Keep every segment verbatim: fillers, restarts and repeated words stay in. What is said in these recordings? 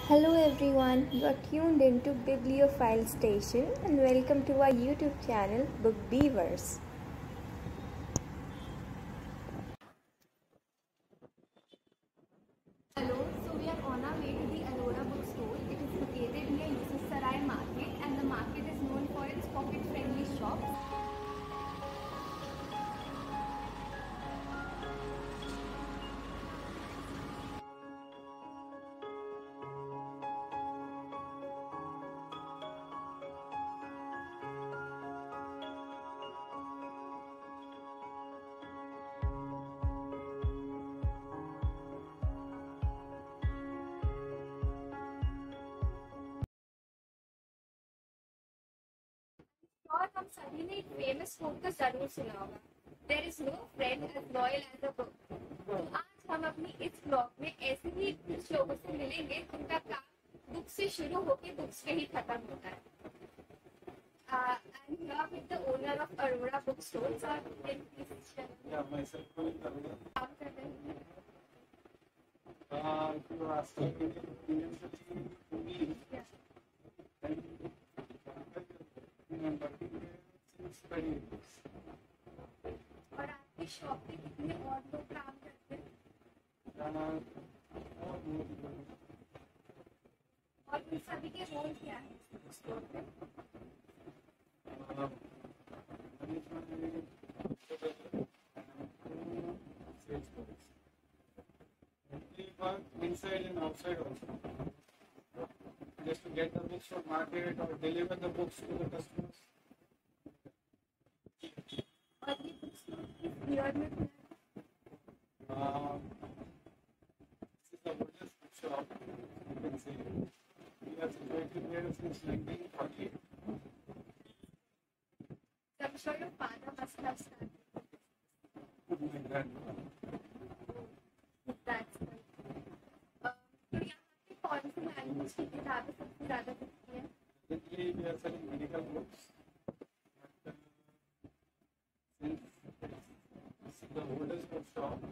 Hello everyone, you are tuned into Bibliophile Station and welcome to our YouTube channel Book Beavers. Hello, so we are on our way to the Arora bookstore. It is located near Yusuf Sarai Market and the market is known for its pocket-friendly shops. और हम सभी ने एक famous quote का जरूर सुना होगा, there is no friend as loyal as a book. तो आज हम अपनी इस ब्लॉग में ऐसे ही कुछ लोगों से मिलेंगे जिनका काम बुक से शुरू होकर बुक्स पे ही खत्म होता है। I am here with the owner of Arora book store. Sir, can you please share? Yeah, myself calling Arora. काम कर रहे हैं। Uh, if you are asking me previously to me, Yeah. then I am working here since twenty years. और आपकी shop पे कितने और लोग काम करते हैं Uh, और उन सभी के रोल क्या है बुक स्टोर पे? uh, one is my photographer and two sales colleagues. We work inside and outside also. Just to get the books from market or deliver the books to the customers. और ये book store किस year में खुला है? Uh, this is the oldest bookshop, you can see. We are situated here since nineteen forty-eight. I'm sure your father must have started My grandmother. that. Uh, तो यहाँ पे कौन सी लैंग्वेज की किताबें सबसे ज़्यादा बिकती हैं? Currently, we are selling medical books. But, uh, since this is the oldest bookshop,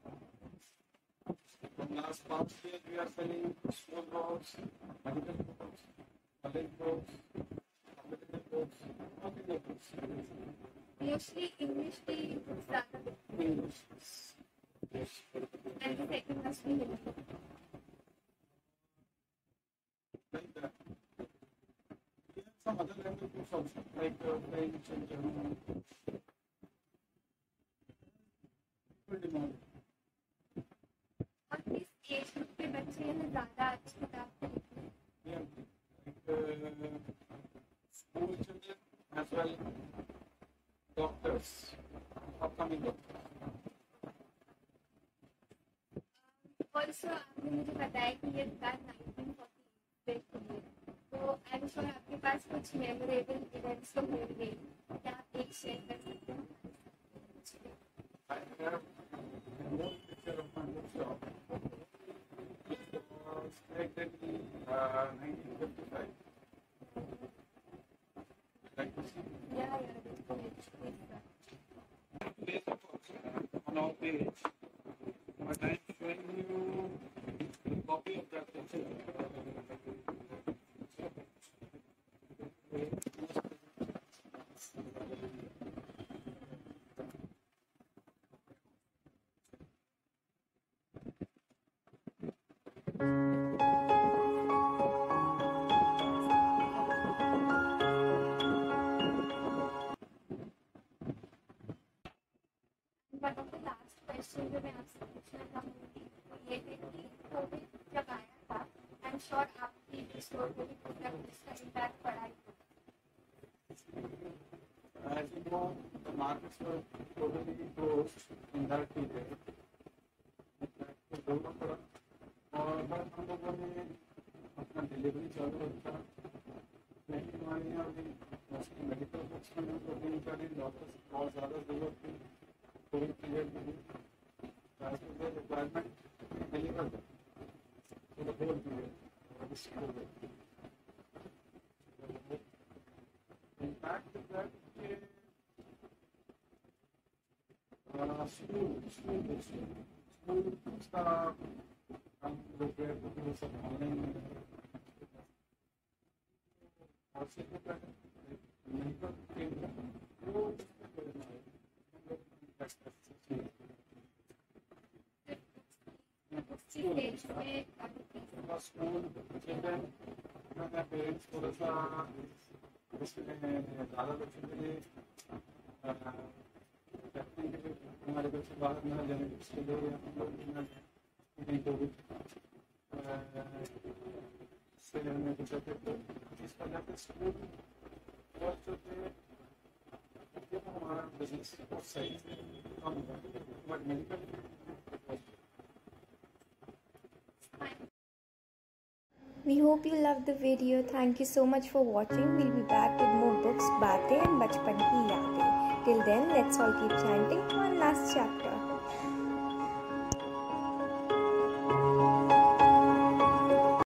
from last past year, we are selling school books, medical books, college books, competitive books, all kinds of books. Usually English की books ज़्यादा बिकती हैं English. Yes. and the second must be Hindi. Like that. We have some other language books also, like uh, French and German. Full demand. और किस age group के बच्चे हैं ज़्यादा अच्छी किताब खरीदते हैं? Yeah, like uh, school children as well, doctors, upcoming doctors. Also आपने मुझे बताया कि ये दुकान नाइनटीन फोर्टी एट पे खुली है, तो आई एम श्योर आपके पास कुछ मेमोरेबल इवेंट्स तो होंगे, क्या आप एक शेयर कर सकते हैं? I have a more picture of my bookshop. It was created in uh, nineteen fifty-five. Like to see. Yeah, yeah, that's great. Please, sir. Place of on our page, but I am showing you a copy of that picture. One of the last question जो मैं आपसे पूछना चाहूँगी वो ये है कि Covid जब आया था, आई एम श्योर आपकी स्टोर पे भी कुछ ना कुछ इसका इम्पैक्ट पड़ा ही। As you know, the markets were totally closed in that period. तो दोनों तरफ और बस हम लोगों ने अपना डिलीवरी चालू रखा, लेकिन हमारे यहाँ भी मोस्टली मेडिकल बुक्स में तो तीन चार दिन डॉक्टर्स बहुत ज़्यादा जरूरत थी कोविड पीरियड में, as per the requirement deliver for the whole period. Impact is that school school books school books का हम लोग सब ऑनलाइन बाहर से जो पहले नहीं तो वो करना है स्कूल चिल्ड्रन अपना पेरेंट्स थोड़ा सा उसमें ज़्यादा बच्चों के लिए हमारे बच्चे बाहर न जाने इसके लिए हम लोग न जाए कोविड से हमें कुछ इस वजह से स्कूल बहुत जो थे हमारा बिजनेस बहुत सही से कम हुआ but medical We hope you loved the video. Thank you so much for watching. We'll be back with more books, Baatein and Bachpan ki Yaadein. Till then, let's all keep chanting one last chapter.